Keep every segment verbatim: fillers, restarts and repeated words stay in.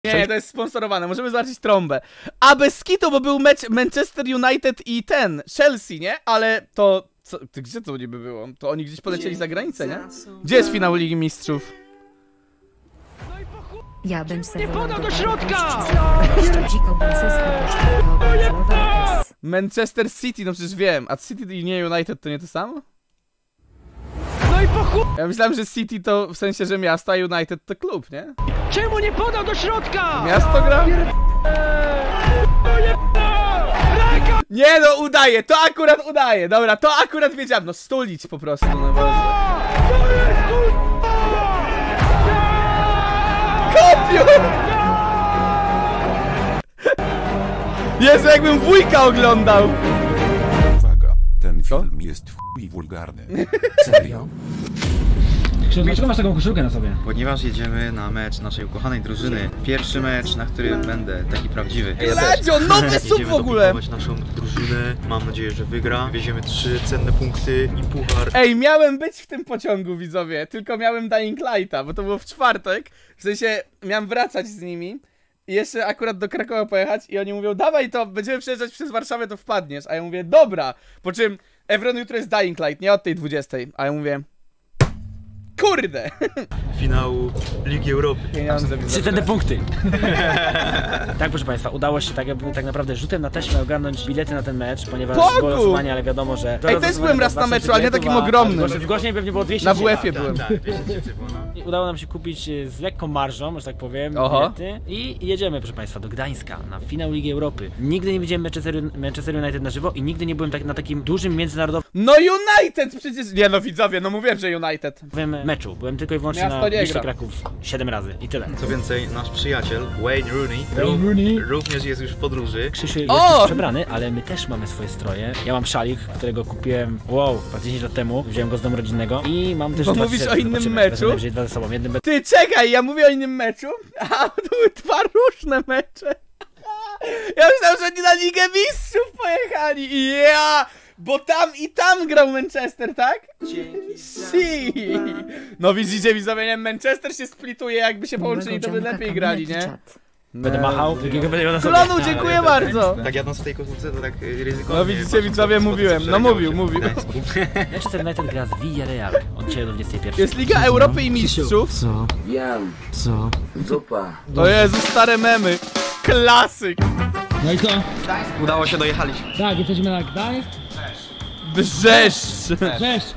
Nie, to jest sponsorowane, możemy zobaczyć trąbę. A bez kitu, bo był mecz Manchester United i ten, Chelsea, nie? Ale to... Co, to gdzie to niby było? To oni gdzieś polecieli za granicę, nie? Gdzie jest finał Ligi Mistrzów? Ja bym Nie podał do środka! Manchester City, no przecież wiem. A City i nie United to nie to samo? No i po chuj! Ja myślałem, że City to w sensie, że miasto, a United to klub, nie? Czemu nie podał do środka? Miasto gra? Nie no, udaje, to akurat udaje. Dobra, to akurat wiedziałem, no stulić po prostu, no Boże. Kopiu! Jezu, jakbym wujka oglądał. Uwaga, ten Co? film jest chuj wulgarny. Serio? Dlaczego masz taką koszulkę na sobie? Ponieważ jedziemy na mecz naszej ukochanej drużyny. Pierwszy mecz, na którym będę taki prawdziwy. Gladzio, nowy sub w ogóle! Jedziemy naszą drużynę. Mam nadzieję, że wygra. Wieziemy trzy cenne punkty i puchar. Ej, miałem być w tym pociągu, widzowie, tylko miałem Dying Lighta, bo to było w czwartek. W sensie, miałem wracać z nimi i jeszcze akurat do Krakowa pojechać i oni mówią, dawaj to, będziemy przejeżdżać przez Warszawę, to wpadniesz. A ja mówię, dobra. Po czym, Evron, jutro jest Dying Light, nie od tej dwudziestej. A ja mówię, kurde! Finału Ligi Europy. Pieniądze, Trzy cenne punkty. Tak, proszę państwa, udało się tak, jakby, tak naprawdę rzutem na taśmę ogarnąć bilety na ten mecz, ponieważ Bogu! było losowanie, ale wiadomo, że... Ej, też byłem raz na meczu, ale nie takim ogromnym. W Gorznie pewnie było dwieście Na W F-ie byłem. I udało nam się kupić z lekką marżą, że tak powiem, Oho. bilety. I jedziemy, proszę państwa, do Gdańska na finał Ligi Europy. Nigdy nie widziałem Manchester, Manchester United na żywo i nigdy nie byłem tak, na takim dużym międzynarodowym No United przecież... Nie no, widzowie, no mówiłem, że United. meczu. Byłem tylko i wyłącznie Miasto na nie liście gra. Kraków siedem razy i tyle. Co więcej, nasz przyjaciel Wayne Rooney, Wayne Rooney. również jest już w podróży. Krzysiu jest O! już przebrany, ale my też mamy swoje stroje. Ja mam szalik, którego kupiłem, wow, dziesięć lat temu. Wziąłem go z domu rodzinnego i mam też Bo dwa mówisz t-shirty, o innym zobaczymy. meczu? Wezmę najwyżej dwa ze sobą. Jednym be... Ty, czekaj, ja mówię o innym meczu, a to były dwa różne mecze. Ja myślałem, że oni na Ligę Mistrzów pojechali i ja... Bo tam i tam grał Manchester, tak? Si. No widzicie, widzowie, nie? Manchester się splituje, jakby się połączyli, to by lepiej grali, nie? Będę machał, drugiego będę miał na sobie. Klonu, dziękuję bardzo! Tak jadąc w tej koszulce, to tak ryzykownie. No widzicie, widzowie, mówiłem, no mówił, mówił. Manchester United gra z Villarreal od dzisiaj do dwudziestej pierwszej. Jest Liga Europy i Mistrzów. Co? Wiem. Co? Zupa. To Jezu, stare memy. Klasyk. No i co? Udało się, dojechaliśmy. Tak, jesteśmy na Gdańsk. Brzeszcz. Cześć!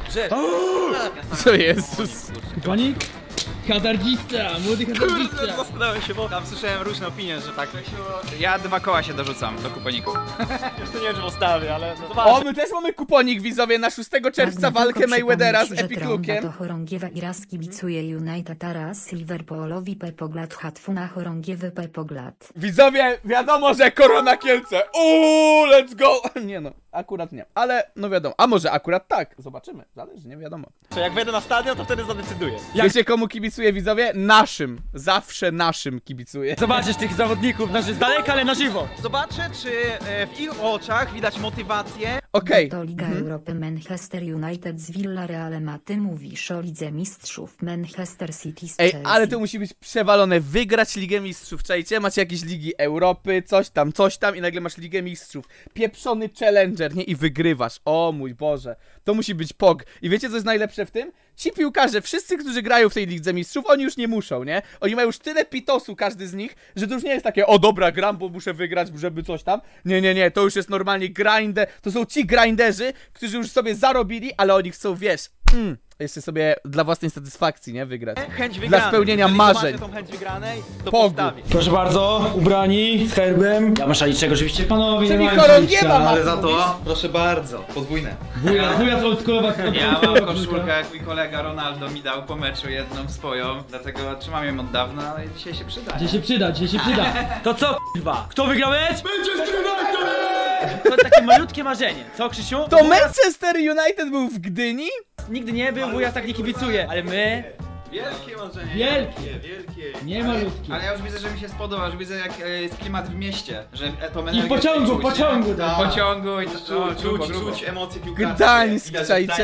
Co Jezus? Kuponik? Hazardzista, młody hazardzista. Zastanawiam się, bo tam słyszałem różne opinie, że tak. Ja dwa koła się dorzucam do kuponików. Jeszcze nie wiem, czy postawię, ale O, my też mamy kuponik, widzowie, na szóstego czerwca walkę Mayweathera z Epic Lookiem. To Chorągiewa i raz kibicuje United teraz Liverpoolowi Pepoglad Hatfuna Chorągiewy Pepoglad. Widzowie, wiadomo, że Korona Kielce. Uuu, let's go. Nie no, akurat nie. Ale, no wiadomo, a może akurat tak. Zobaczymy, zależy, nie wiadomo. jak wejdę na stadion, to wtedy zadecyduję. Wiecie, komu kibicuję, widzowie? Naszym. Zawsze naszym kibicuję. Zobaczysz tych zawodników na z daleka, ale na żywo. Zobaczę, czy e, w ich oczach widać motywację. Okej. To Liga Mhm. Europy Manchester United z Villarrealem, a ty mówisz o Lidze Mistrzów Manchester City z Ej, Chelsea. ale to musi być przewalone. Wygrać Ligę Mistrzów, czajcie? Macie jakieś Ligi Europy, coś tam, coś tam i nagle masz Ligę Mistrzów. Pieprzony challenger, nie? I wygrywasz. O mój Boże. To musi być P O G. I wiecie, co jest najlepsze w tym? Ci piłkarze, wszyscy, którzy grają w tej Lidze Mistrzów, oni już nie muszą, nie? Oni mają już tyle pitosu, każdy z nich, że to już nie jest takie, o dobra, gram, bo muszę wygrać, żeby coś tam. Nie, nie, nie, to już jest normalnie grindę. To są ci grinderzy, którzy już sobie zarobili, ale oni chcą, wiesz, mm, jeszcze sobie dla własnej satysfakcji, nie? Wygrać. Chęć wygranej. Dla spełnienia Jeżeli marzeń. zobaczę tą chęć wygranej, to Pogu. postawię. Proszę bardzo, ubrani, z herbem. Ja mam szaliczek oczywiście, panowie. Czyli nie mają chorągiewa szaliczka. ma. Ale za to, proszę bardzo, podwójne. Wuja, wuja z oldschoolowa. Ja mam koszulkę, jak mój kolega Ronaldo mi dał po meczu jedną swoją, dlatego trzymam ją od dawna, ale dzisiaj się przyda. Dzisiaj się przyda, dzisiaj się przyda. To co, k***wa? Kto wygrał mecz? Manchester United! To takie malutkie marzenie, co Krzysiu? To Manchester United był w Gdyni? Nigdy nie był, bo ja tak nie kibicuję, ale my... Wielkie marzenie. Wielkie. Wielkie. Nie malutkie. Ale ja już widzę, że mi się spodoba, już widzę jak e, jest klimat w mieście, że e, tą I w energię pociągu, czuć, w pociągu, nie? tak. W pociągu i to, o, Czuć, grubo, czuć, grubo. czuć emocje piłkarskie. Gdańsk, Widać, że czajcie? Gdańsk żyje.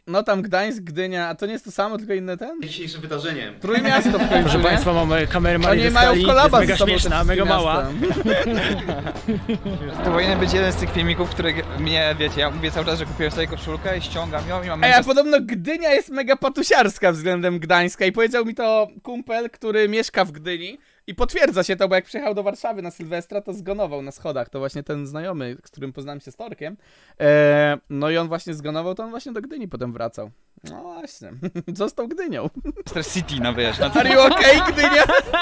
No tam Gdańsk, Gdynia, a to nie jest to samo, tylko inne ten? Dzisiejszym wydarzeniem. Trójmiasto w końcu, Proszę nie? państwa, mamy kamerę Marii Oni mają Skali, kolaba jest ze mega sobą, śmieszna, te mega mała. To powinien być jeden z tych filmików, które mnie, wiecie, ja mówię cały czas, że kupiłem sobie koszulkę i ściągam ją i mam... Ej, a podobno Gdynia jest mega patusiarska względem Gdańska i powiedział mi to kumpel, który mieszka w Gdyni i potwierdza się to, bo jak przyjechał do Warszawy na Sylwestra, to zgonował na schodach, to właśnie ten znajomy, z którym poznałem się z Torkiem, eee, no i on właśnie zgonował, to on właśnie do Gdyni potem wracał. No właśnie, został Gdynią. Manchester City na wyjeżdż. Are you okay, Gdynia?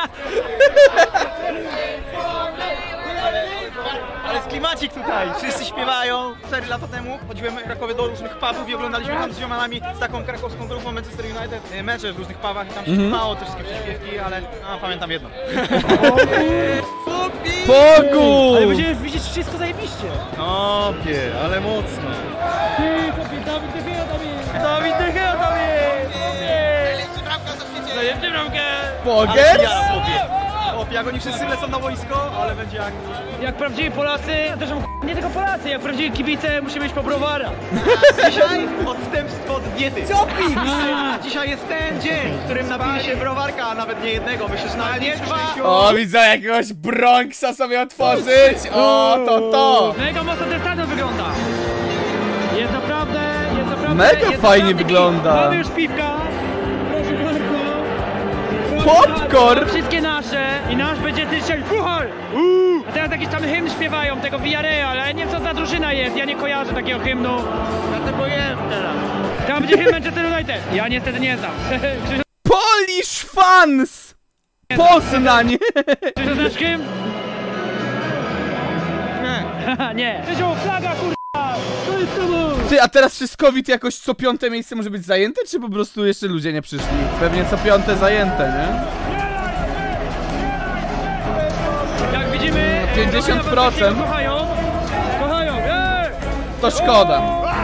Ale jest klimacik tutaj, wszyscy śpiewają. cztery lata temu chodziłem w Krakowie do różnych pubów i oglądaliśmy tam z ziomalami z taką krakowską grupą Manchester United mecze w różnych pubach i tam się śpiewało te wszystkie przyśpiewki, ale no, pamiętam jedno. Bogu! Ale będziemy widzieć wszystko zajebiście. No, pie, ale mocno. Ty, kopie, Dawid De Gea tam jest! Dawid De Gea tam jest! Zajebcie bramkę! Pogers? Chłopie, jak oni wszyscy lecą na wojsko, ale będzie jak... Jak prawdziwi Polacy, zresztą nie tylko Polacy, jak prawdziwi kibice musimy iść po browara. Dzisiaj odstępstwo od diety. Dzisiaj jest ten dzień, w którym napili się browarka, a nawet nie jednego, myślę, że nawet nie dwa. O, widzę jakiegoś Bronxa sobie otworzyć! O, to to! Mega mocno ten stadion wygląda. Jest naprawdę, jest naprawdę... Mega jest fajnie naprawdę wygląda. git. Mamy już piwka. Proszę bardzo. Popcorn! Wszystkie nasze i nasz będzie dzisiaj puchar! A teraz jakiś tam hymn śpiewają, tego Villarreal, ale nie wiem co za drużyna jest, ja nie kojarzę takiego hymnu. Ja to powiem teraz. Tam będzie hymn Manchester United. Ja niestety nie znam. Polish fans! Poznań! Czy to znasz hymn? Nie. Nie. Krzysiu, flaga kurwa! To jest tobą! Ty, a teraz wszystkowit jakoś co piąte miejsce może być zajęte, czy po prostu jeszcze ludzie nie przyszli? Pewnie co piąte zajęte, nie? Jak widzimy, No, pięćdziesiąt procent. kochają. Kochają, ej! To szkoda.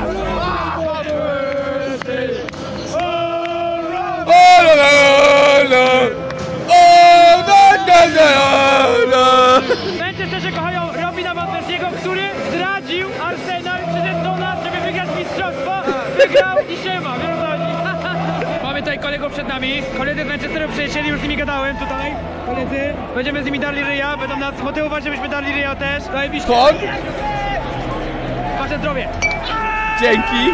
O, la, la, la. O, la, la, la, la. Manchesterze kochają Robina Van Persiego, który zdradził Arsenal, przyszedł do nas, żeby wygrać mistrzostwo. Wygrał i się ma, wiesz o co chodzi? Mamy tutaj kolegów przed nami. Koledzy z Manchesteru przyjechali, już z nimi gadałem tutaj. Koledzy, będziemy z nimi dali ryja, będą nas motywować, żebyśmy dali ryja też. Zajebiście. Pog? Wasze zdrowie. Dzięki.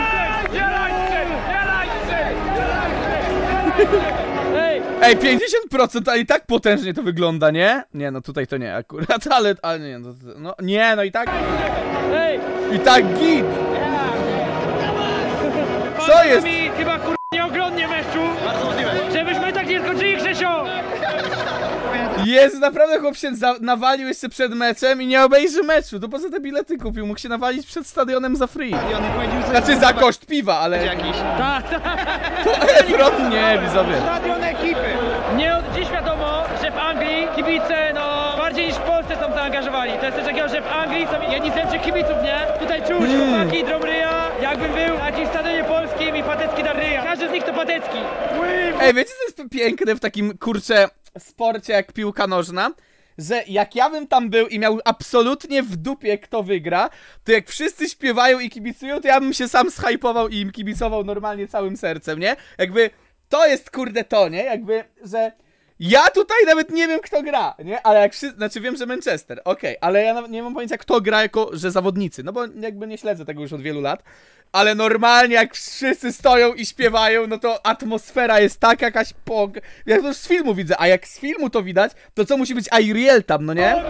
Ej, Ej, pięćdziesiąt procent, ale i tak potężnie to wygląda, nie? Nie, no tutaj to nie akurat, ale, ale nie, no, to- no nie, no i tak, ej. i tak git. Co Pan jest? mi chyba kur... nie oglądnie meczu. Żebyśmy tak nie skończyli, Grzesio. Jezu, naprawdę chłop się za- nawalił jeszcze przed meczem i nie obejrzy meczu, to po co te bilety kupił? Mógł się nawalić przed stadionem za free. Znaczy za koszt piwa, ale Jakiś Tak, to Efron nie, widzowie. stadion ekipy. nie od dziś wiadomo, że w Anglii kibice, no, bardziej niż w Polsce są zaangażowani. To jest coś takiego, że w Anglii są jedni z lepszych kibiców, nie? Tutaj czuć Hmm. chłopaki, drą ryja, jakbym był na jakimś stadionie polskim i Patecki dar ryja. Każdy z nich to Patecki. Ej, wiecie co jest piękne w takim, kurczę, sporcie jak piłka nożna? Że jak ja bym tam był i miał absolutnie w dupie kto wygra, to jak wszyscy śpiewają i kibicują, to ja bym się sam zhypował i im kibicował normalnie całym sercem, nie? Jakby to jest kurde to, nie? Jakby, że ja tutaj nawet nie wiem kto gra, nie? Ale jak wszyscy, znaczy wiem, że Manchester, okej, ale ja nawet nie mam pojęcia kto gra jako, że zawodnicy, no bo jakby nie śledzę tego już od wielu lat. Ale normalnie jak wszyscy stoją i śpiewają, no to atmosfera jest tak jakaś pog... Ja to już z filmu widzę, a jak z filmu to widać, to co musi być Ariel tam, no nie?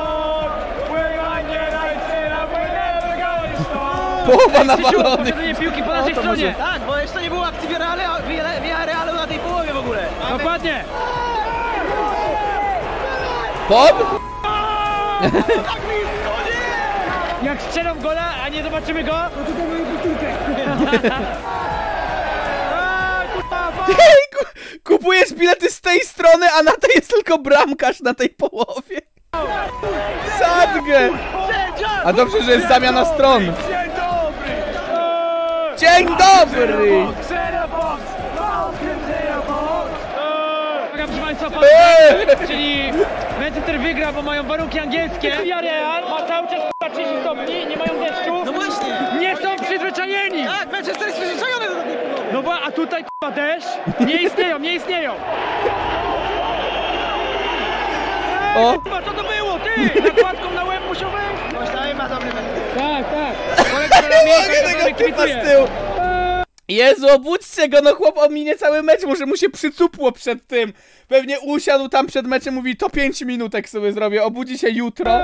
Połowa nawalonych. Prowadzenie piłki po naszej to stronie. może- Tak, bo jeszcze nie było akcji Villarrealu na tej połowie w ogóle. Dokładnie. Pop? Jak strzelą gola, a nie zobaczymy go, no to to moją powtórkę. Hej, ku kupujesz bilety z tej strony, a na tej jest tylko bramkarz na tej połowie. Sadgę! A dobrze, że jest zamiana stron. Dzień dobry. Dzień dobry! Uwaga, proszę Państwa, pan... Eee! czyli Manchester wygra, bo mają warunki angielskie. Villarreal ma cały czas trzydzieści stopni, nie mają deszczu. No właśnie. Nie są przyzwyczajeni. Tak, Manchester jest przyzwyczajony do takiej pogody. No bo, a tutaj k***a też? Nie istnieją, nie istnieją! O! K***a, co to było, ty? Nakładką na łeb musiał wejść? Myślałem, ma dobry mecz. Tak, tak. Kolega na Mogę tego typa z tyłu! Jezu, obudźcie go, no chłop ominie cały mecz, może mu się przycupło przed tym. Pewnie usiadł tam przed meczem, mówi, to pięć minutek sobie zrobię, obudzi się jutro.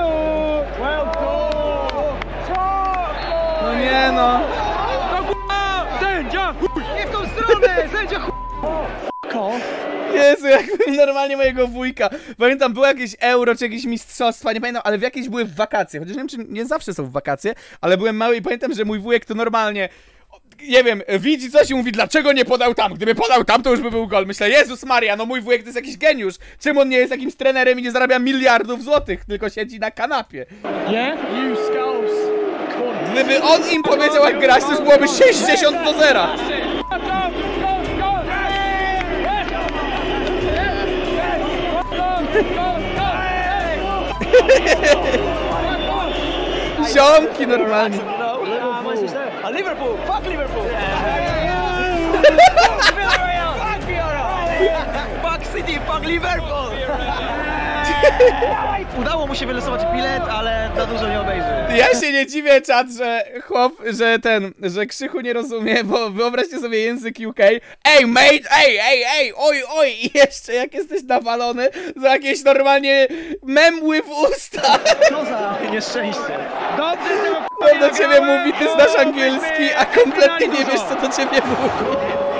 No nie no. No k***a! Sędzia! Nie w tą stronę! Sędzia ch***! Jezu, jakbym normalnie mojego wujka. Pamiętam, było jakieś euro czy jakieś mistrzostwa, nie pamiętam, ale w jakieś były w wakacje. Chociaż nie wiem, czy nie zawsze są w wakacje, ale byłem mały i pamiętam, że mój wujek to normalnie, nie wiem, widzi coś i mówi, dlaczego nie podał tam? Gdyby podał tam, to już by był gol. Myślę, Jezus Maria, no mój wujek to jest jakiś geniusz. Czemu on nie jest jakimś trenerem i nie zarabia miliardów złotych, tylko siedzi na kanapie? Nie? Gdyby on im powiedział, jak grać, to już byłoby sześćdziesiąt do zera. Ziomki normalnie. A Liverpool! Fuck Liverpool! Fuck City! Fuck Liverpool! Udało mu się wylosować bilet, ale za dużo nie obejrzy. Ja się nie dziwię, czat, że chłop, że ten, że Krzychu nie rozumie, bo wyobraźcie sobie język U K. Ej, mate, ej, ej, ej, oj, oj, i jeszcze jak jesteś nawalony za jakieś normalnie memły w usta. Co za nieszczęście. Dobrze tego On do ciebie mówi, ty znasz angielski, a kompletnie nie wiesz, co do ciebie mówi.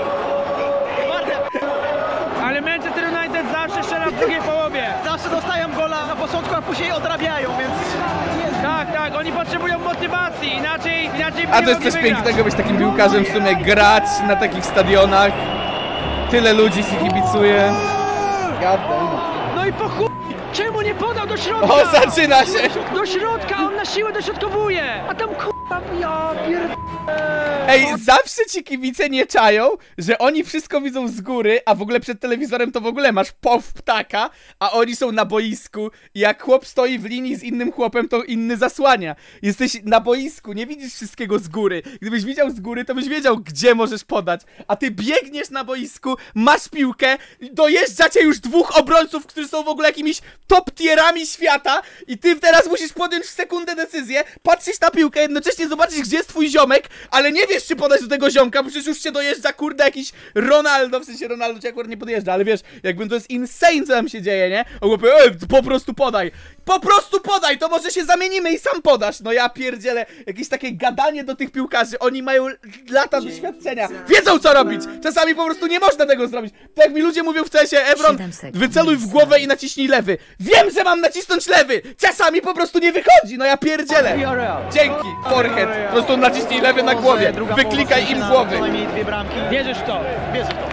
Ale Manchester United zawsze strzela w drugiej połowie. Zawsze dostają gola na początku, a później odrabiają, więc... Tak, tak, oni potrzebują motywacji, inaczej, inaczej A nie to jest mogli coś wygrać. pięknego być takim piłkarzem, w sumie grać na takich stadionach. Tyle ludzi ci kibicuje. No i po chuj, czemu nie podał do środka? O, zaczyna się! Do środka, on na siłę dośrodkowuje. A tam k***a, ja pierd... Ej, zawsze ci kibice nie czają, że oni wszystko widzą z góry, a w ogóle przed telewizorem to w ogóle masz pow ptaka, a oni są na boisku i jak chłop stoi w linii z innym chłopem, to inny zasłania. Jesteś na boisku, nie widzisz wszystkiego z góry. Gdybyś widział z góry, to byś wiedział, gdzie możesz podać, a ty biegniesz na boisku, masz piłkę, dojeżdża cię już dwóch obrońców, którzy są w ogóle jakimiś top tierami świata i ty teraz musisz podjąć w sekundę decyzję, patrzysz na piłkę, jednocześnie zobaczysz, gdzie jest twój ziomek, ale nie wiesz, czy podać do tego ziomka, bo przecież już się dojeżdża, kurde, jakiś Ronaldo, w sensie Ronaldo cię akurat nie podjeżdża, ale wiesz, jakby to jest insane, co tam się dzieje, nie? On mówi, ej, po prostu podaj, po prostu podaj, to może się zamienimy i sam podasz. No ja pierdzielę, jakieś takie gadanie do tych piłkarzy, oni mają lata doświadczenia, wiedzą, co robić, czasami po prostu nie można tego zrobić. Tak jak mi ludzie mówią w cesie, Ebron, wyceluj w głowę i naciśnij lewy. Wiem, że mam nacisnąć lewy, czasami po prostu nie wychodzi, no ja pierdzielę. Dzięki, forehead, po prostu naciśnij lewy na głowie, wyklikaj im głowy. Co najmniej dwie bramki. Wierzysz w to? Wierzę w to.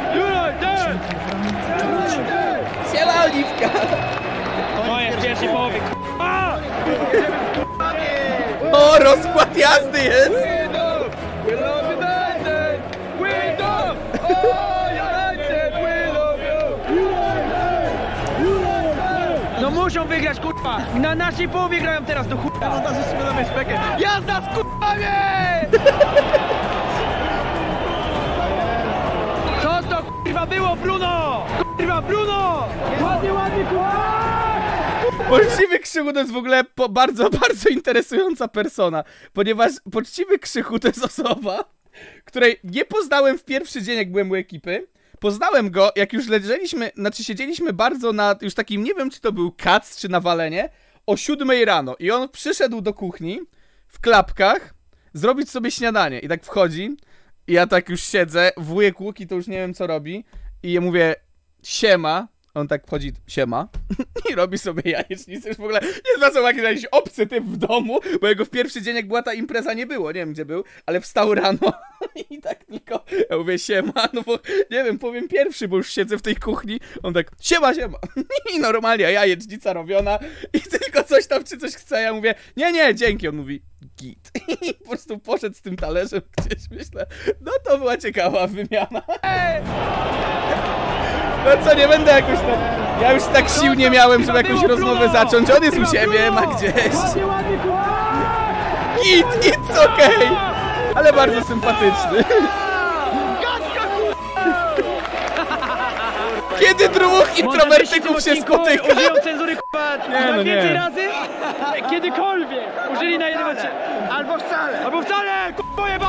Siela Oliwka. To jest w pierwszej połowie. A! O, rozkład jazdy jest. No muszą wygrać, kurwa! Na naszej połowie grają teraz do chuja! No nas jeszcze na bezpiekę. Jazda z kurwami! Co to kurwa było, Bruno? Kurwa, Bruno! Ładnie, ładnie, kurwa! Poczciwy Krzychu to jest w ogóle po bardzo, bardzo interesująca persona, ponieważ Poczciwy Krzychu to jest osoba, której nie poznałem w pierwszy dzień, jak byłem u ekipy. Poznałem go, jak już leżeliśmy, znaczy siedzieliśmy bardzo na już takim, nie wiem, czy to był kac, czy nawalenie, o siódmej rano. I on przyszedł do kuchni w klapkach zrobić sobie śniadanie. I tak wchodzi, i ja tak już siedzę, wujek Łuki to już nie wiem, co robi. I ja mówię, siema. On tak wchodzi, siema, i robi sobie jajecznicę. Już w ogóle nie zwracał uwagi na jakiś obcy typ w domu, bo jego w pierwszy dzień, jak była ta impreza, nie było, nie wiem gdzie był, ale wstał rano i tak tylko, ja mówię, siema, no bo nie wiem, powiem pierwszy, bo już siedzę w tej kuchni. On tak, siema, siema, i normalnie jajecznica robiona i tylko coś tam, czy coś chce, ja mówię, nie, nie, dzięki, on mówi, git. I po prostu poszedł z tym talerzem gdzieś, myślę, no to była ciekawa wymiana. No co, nie będę jakoś tam... Ja już tak sił nie miałem, żeby jakąś rozmowę zacząć. On jest u siebie, ma gdzieś. Git, it's okej. Okay. Ale bardzo sympatyczny. Kiedy dwóch introwertyków się spotyka? Użyją cenzury k***a Nie, no więcej nie. razy? Kiedykolwiek użyli na jednym odcinku. Albo wcale. Albo wcale! K***a jeba!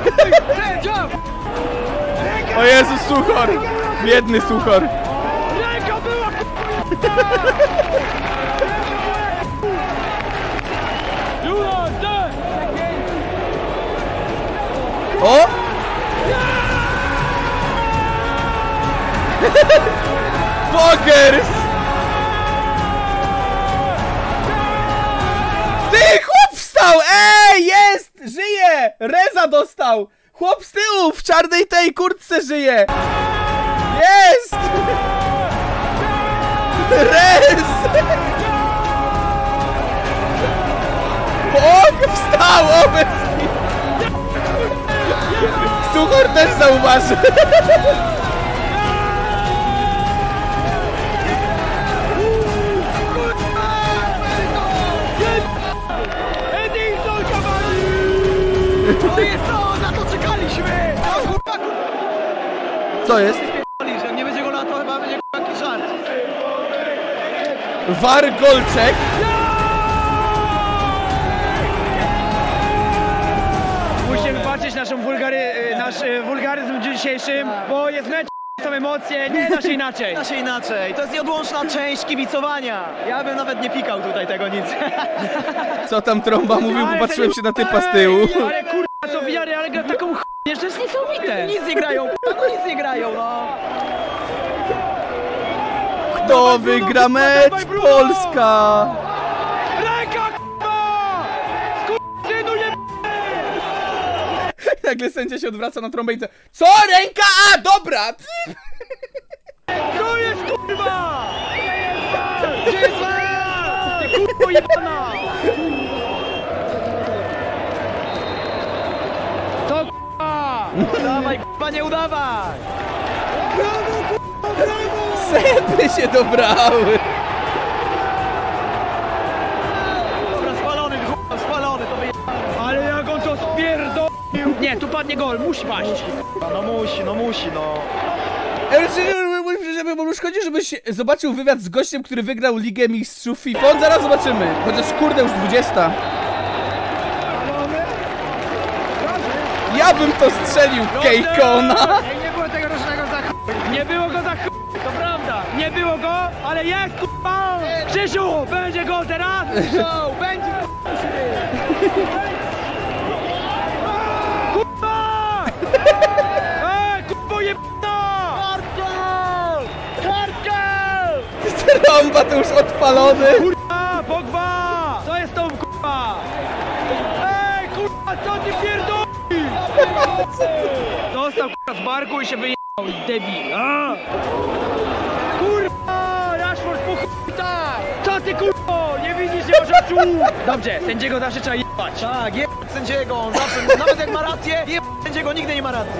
O Jezu, Suchor! Biedny Suchor! Ręka była k***a! O! Pokers! Ty, chłop wstał! Ej, jest! Żyje! Reza dostał! Chłop z tyłu w czarnej tej kurtce żyje! Jest! Rez! Pok wstał obecnie! Suchor też zauważy! To jest to, na to czekaliśmy! Co jest? Jak nie będzie go na to, chyba będzie jakiś żart. Wargolczek? Musimy patrzeć naszą wulgary, nasz wulgaryzm w dniu dzisiejszym, bo jest mecz, są emocje, nie da się inaczej. Da się inaczej, to jest nieodłączna część kibicowania. Ja bym nawet nie pikał tutaj tego nic. Co tam Trąba mówił? Popatrzyłem się na typa z tyłu. Ale kurwa, to wiary, ale gra taką ch... jeszcze jest niesamowite. Nic nie grają, no nic nie grają, no. Kto wygra mecz? Polska! Ręka k***a! Skurczynu je... Nagle sędzia się odwraca na Trąbę i co? Co? Ręka? A, dobra! To jest kurwa! Gdzie jest var? Ty kurwo jebana! To k***a! Dawaj, k***a, nie udawaj! Sepy się dobrały! Dobra, spalony, k***a, spalony, to wyje... Ale jak on to spierdolił! Nie, tu padnie gol, musi paść! No musi, no musi, no. Już chodzi, żebyś zobaczył wywiad z gościem, który wygrał Ligę Mistrzów FIFA. Zaraz zobaczymy. Chociaż kurde, już dwudziesta. Ja bym to strzelił, Kejkona! Nie było tego rocznego za ch... Nie było go za ch... To prawda! Nie było go, ale jest k***a! Krzysiu, będzie go teraz! Show, będzie K***a! Ej, k***o jebana! Kartol! Kartol! Trąba to już odpalony! Kurwa, Pogba! Co jest tą k***a? Ej, kurwa, co ty pierdoli? Dostał k***a z barku i się wyjechał, debil. A! Kurwa, Rashford po chuj tak! Co ty kurwo? Nie widzisz, nie masz oczu! Dobrze, sędziego zawsze trzeba jebać. Tak, je sędziego, on zawsze, nawet jak ma rację, je sędziego nigdy nie ma racji.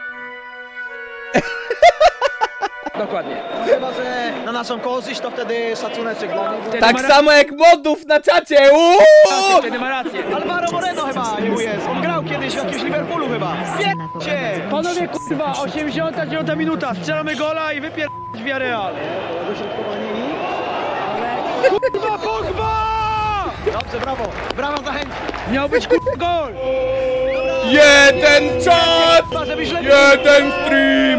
Dokładnie. Chyba, że na naszą korzyść, to wtedy szacuneczek dla nich. Wtedy Tak ma samo jak modów na czacie! rację, Uuu! Wtedy ma rację. Alvaro Moreno chyba nie jest, on grał kiedyś w jakimś Liverpoolu chyba. Wiecie! Panowie kurwa, osiemdziesiąta dziewiąta minuta, strzelamy gola i wypier... Villarreal. Kurwa, Pogba! Dobrze, brawo, brawo za chęć. Miał być kurwa gol! Jeden czat! Chyba, żebyś lepiej... Jeden stream!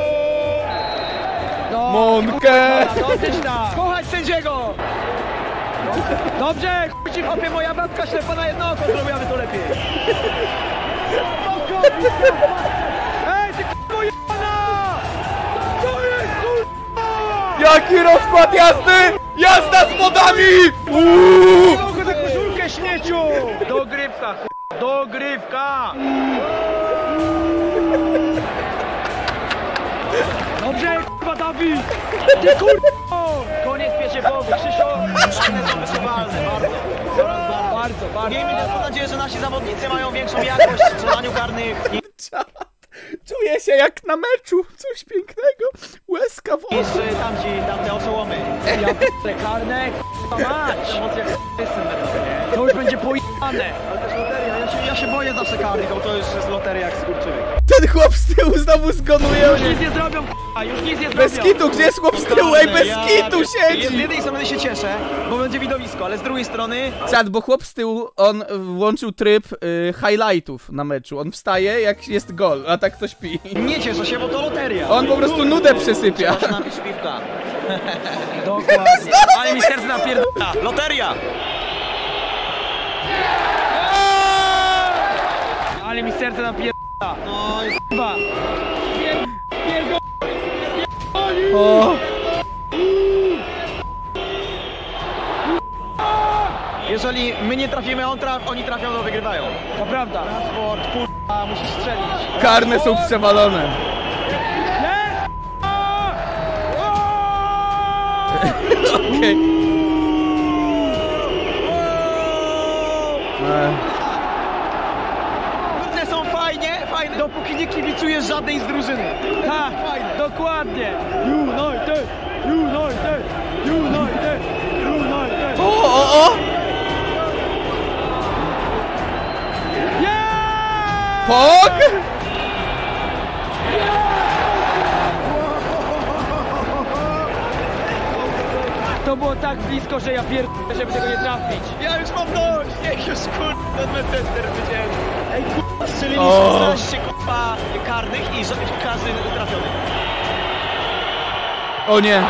No, Monkę! dosyć tak! Kochać sędziego! Dobrze, chuj ci Opie, moja babka ślepa na jedno oko, zrobiłaby to lepiej. Ej, ty kurwa jebana! To jest kurwa! Jaki rozkład jazdy! Jazda z modami! Uuu! Mogę za koszulkę śmieciu! Dogrywka, kurwa, dogrywka! Dobrze, kurwa Dawid! Ty kurwa! Koniec pierwszej połowy, Krzysio. Bardzo, bardzo, bardzo, bardzo. Miejmy tylko nadzieję, że nasi zawodnicy mają większą jakość w strzelaniu karnych Czad. Czuję się jak na meczu. Coś pięknego. Łezka niż wody. y, tamci, tamte oszołomy. Ja p***e karne, kurwa mać! Emocje jak s***ysem będą, nie? To już będzie pojebane! Ale też loteria, ja się, ja się boję zawsze karnych, bo to już jest loteria jak skurczywy. Ty! ten chłop z tyłu znowu zgonuje. Już nic nie zrobią, k***a, już nic nie zrobią. Bez kitu, gdzie jest chłop z tyłu? Ej, bez kitu Z siedzi! jednej strony się cieszę, bo będzie widowisko, ale z drugiej strony... Czad, bo chłop z tyłu, on włączył tryb y, highlightów na meczu. On wstaje, jak jest gol, a tak to śpi. Nie cieszę się, bo to loteria. On po prostu nudę przesypia. Można napić piwka. Dokładnie. Ale mi serce napierdala. Loteria! Ale mi serce napierdala. No i Chyba. O, jeżeli my nie trafimy, on traf, oni trafią, to wygrywają. To prawda. Transport, kurwa, musisz strzelić. karne są przewalone. Okej. Ech. One są fajnie, fajne, dopóki nie kibicujesz żadnej z drużyny. Tak, dokładnie. United, United, United, United. O, o, o! Yeah! Pog! To było tak blisko, że ja pierdolę, żeby tego nie trafić. Ja już mam dość, niech już kurwa ten Manchester wycięli. Ej kurwa, strzelili O. szesnaście kurwa karnych i żadnych każdy trafiony. O nie!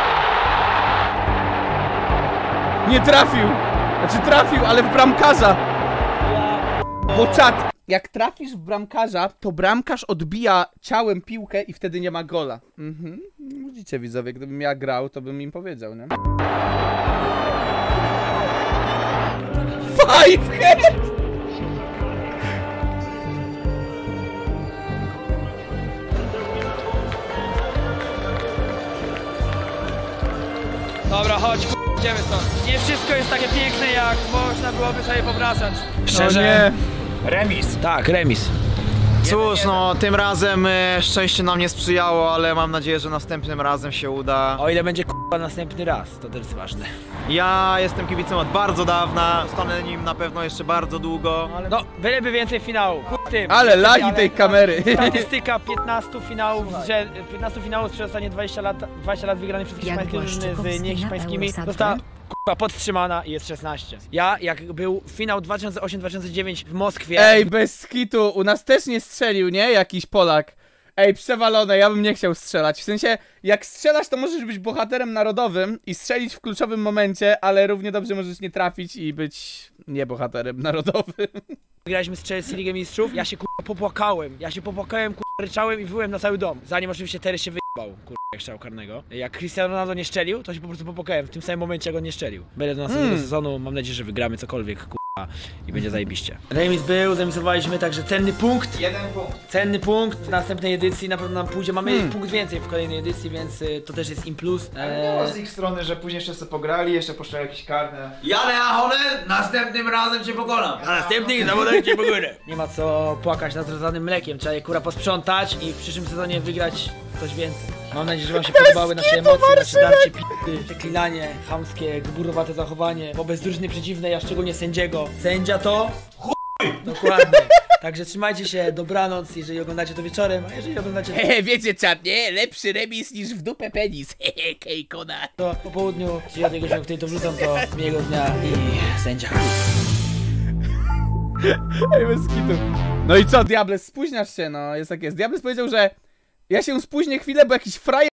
Nie trafił! Znaczy trafił, ale w bramkarza! Bo czat, jak trafisz w bramkarza, to bramkarz odbija ciałem piłkę i wtedy nie ma gola. Mhm. Widzicie widzowie, gdybym ja grał, to bym im powiedział, nie? Five head! Dobra, chodź, k***, idziemy stąd. Nie wszystko jest takie piękne, jak można byłoby sobie wyobrażać. Szczerze? nie. Remis. Tak, remis. Cóż, no tym razem e, szczęście nam nie sprzyjało, ale mam nadzieję, że następnym razem się uda. O ile będzie k***a następny raz, to też jest ważne. Ja jestem kibicem od bardzo dawna, zostanę nim na pewno jeszcze bardzo długo. Ale No, byleby więcej finałów. Chuj tym. Ale lagi Ale tej kamery. Statystyka piętnastu finałów, że piętnastu finałów przez ostatnie dwadzieścia lat, dwadzieścia lat wygranych przez Jak hiszpańskie drużyny z Błaszczykowski na niehiszpańskimi Eurosat, została tak? k***a podtrzymana i jest szesnaście. Ja, jak był finał dwa tysiące osiem dwa tysiące dziewięć w Moskwie. Ej, bez skitu, u nas też nie strzelił, nie? Jakiś Polak. Ej, przewalone, ja bym nie chciał strzelać. W sensie, jak strzelasz, to możesz być bohaterem narodowym i strzelić w kluczowym momencie, ale równie dobrze możesz nie trafić i być nie bohaterem narodowym. Graliśmy z Chelsea Ligę Mistrzów, ja się k***a popłakałem. Ja się popłakałem, k***a ryczałem i wyłem na cały dom. Zanim oczywiście Terry się wyjebał, k***a, jak strzał karnego. Jak Cristiano Ronaldo nie szczelił, to się po prostu popłakałem w tym samym momencie, jak on nie szczelił. Będę do następnego Mm. sezonu, mam nadzieję, że wygramy cokolwiek, k***a, i będzie zajebiście. Remis był, zremisowaliśmy, także cenny punkt. Jeden punkt. Cenny punkt w następnej edycji, na pewno nam pójdzie. Mamy Hmm. punkt więcej w kolejnej edycji, więc y, to też jest im plus. Było z Eee, ich strony, że później jeszcze sobie pograli, jeszcze poszły jakieś karne. Jadę Ahole, następnym razem cię pokonam. A następnych zawodach cię pokonę. Nie ma co płakać nad rozlanym mlekiem, trzeba je kurwa posprzątać i w przyszłym sezonie wygrać coś więcej. Mam nadzieję, że wam się podobały nasze emocje, nasze darcie p***y, przeklinanie, chamskie, gburowate zachowanie wobec drużyny przeciwnej, a szczególnie sędziego. Sędzia to chuj! Dokładnie. Także trzymajcie się, dobranoc, jeżeli oglądacie to wieczorem, a jeżeli oglądacie to, Hehe, wiecie czat, nie? Lepszy remis niż w dupę penis. Hehe, Kejkona. to po południu, czyli od tego się, o której to wrzucam, to miłego dnia i sędzia. Ej, bez skitu. No i co, Diables, spóźniasz się, no, jest jak jest. Diables powiedział, że ja się spóźnię chwilę, bo jakiś frajer